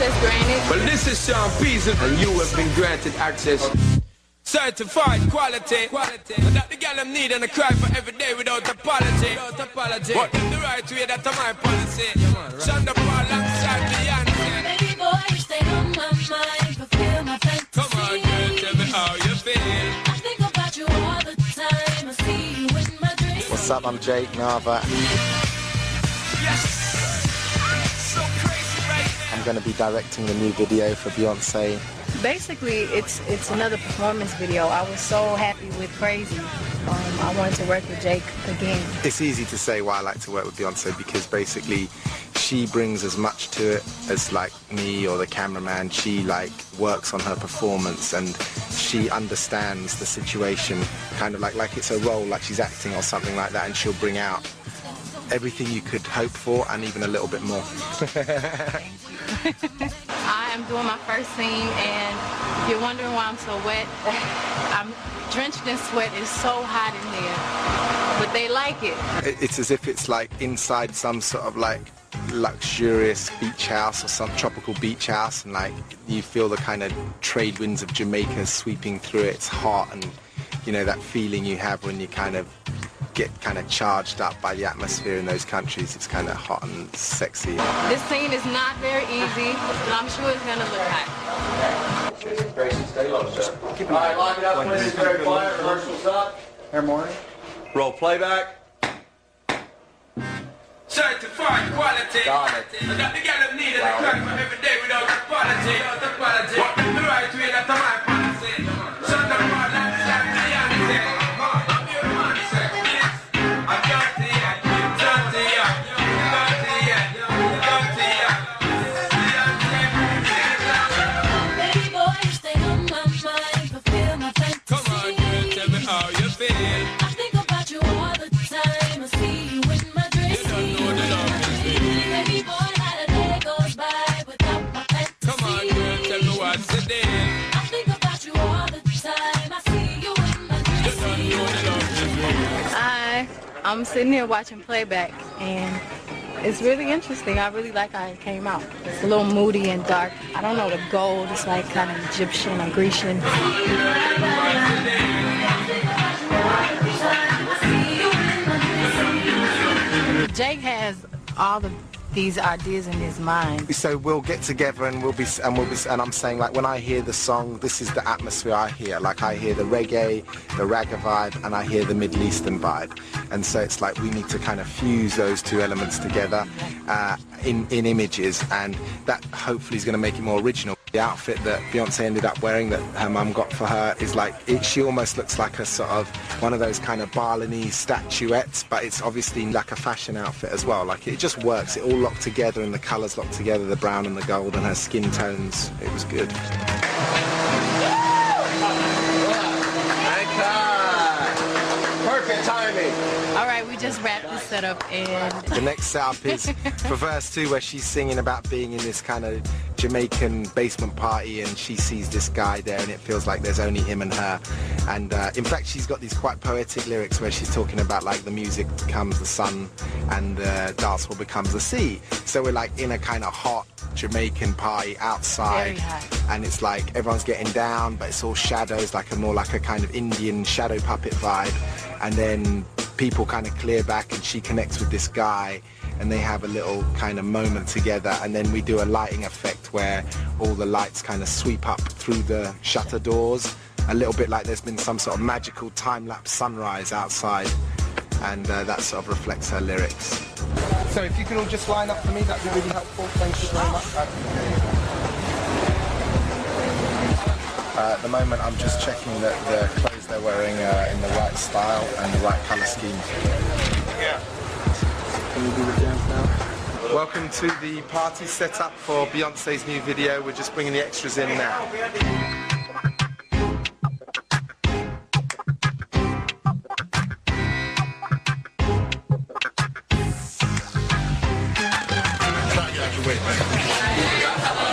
access granted. Well, this is Sean Peasy, and you have been granted access. Certified quality. And that the girl them need and I cry for every day without apology. But in the right way, that's my policy. Shonda Paul alongside Beyonce. Baby boy, you stay on my mind, fulfill my fantasy. Come on, girl, tell me how you feel. I think about you all the time. I see you in my dreams. What's up? I'm Jake Nava. Yes. So crazy right now. I'm going to be directing the new video for Beyonce. Basically, it's another performance video. I was so happy with Crazy. I wanted to work with Jake again. It's easy to say why I like to work with Beyonce because basically she brings as much to it as like me or the cameraman. She like works on her performance and she understands the situation, kind of like it's a role, like she's acting or something like that, and she'll bring out everything you could hope for and even a little bit more. I am doing my first scene, and if you're wondering why I'm so wet, I'm drenched in sweat. It's so hot in there, but they like it. It's as if it's like inside some sort of like luxurious beach house or some tropical beach house, and like you feel the kind of trade winds of Jamaica sweeping through it. It's hot, and you know that feeling you have when you kind of get kind of charged up by the atmosphere in those countries. It's kind of hot and sexy. This scene is not very easy, but I'm sure it's gonna look hot. Grayson, stay low, sir. All right, lock it up. This is very quiet. Rehearsal's up. Hair morning. Roll playback. Certified quality. Got it. And that the girl them need and I cry for every day without apology. But in the right way, that's my policy. Shonda Paul alongside Beyonce. I'm your man, sir. I'm dirty, yeah. Dirty, yeah. Dirty, yeah. Dirty, yeah. Baby boy, you stay on my mind, fulfill my fantasy. Come on, girl, tell me how you feel. I think about you all the time. I see you in my dreams. You don't know the love is real. Baby boy, not a day goes by without my fantasy. Come on, girl, tell me what's the deal. I think about you all the time. I see you in my You don't dreams. know the love is real. I'm sitting here watching playback, and it's really interesting. I really like how it came out. It's a little moody and dark. I don't know, the gold is like kind of Egyptian or Grecian. Jake has all of these ideas in his mind. So we'll get together and and I'm saying like when I hear the song, this is the atmosphere I hear. Like I hear the reggae, the ragga vibe, and I hear the Middle Eastern vibe. And so it's like we need to kind of fuse those two elements together in images, and that hopefully is going to make it more original. The outfit that Beyonce ended up wearing that her mum got for her is like, she almost looks like a sort of one of those kind of Balinese statuettes, but it's obviously like a fashion outfit as well. Like it just works, it all locked together and the colours locked together, the brown and the gold and her skin tones. It was good. Perfect timing. All right, we just wrapped this setup, and The next setup is for verse 2 where she's singing about being in this kind of Jamaican basement party and she sees this guy there and it feels like there's only him and her. And in fact she's got these quite poetic lyrics where she's talking about like the music becomes the sun and the dance hall becomes the sea. So we're like in a kind of hot Jamaican party outside. Very hot. And it's like everyone's getting down but it's all shadows, like more like a kind of Indian shadow puppet vibe. And then people kind of clear back and she connects with this guy and they have a little kind of moment together, and then we do a lighting effect where all the lights kind of sweep up through the shutter doors, a little bit like there's been some sort of magical time-lapse sunrise outside, and that sort of reflects her lyrics. So if you can all just line up for me, that'd be really helpful. Thank you very much. At the moment I'm just checking that the clothes they're wearing are in the right style and the right colour scheme. Yeah. Can you do the dance now? Welcome to the party setup for Beyonce's new video. We're just bringing the extras in now. Try to get out your way, man.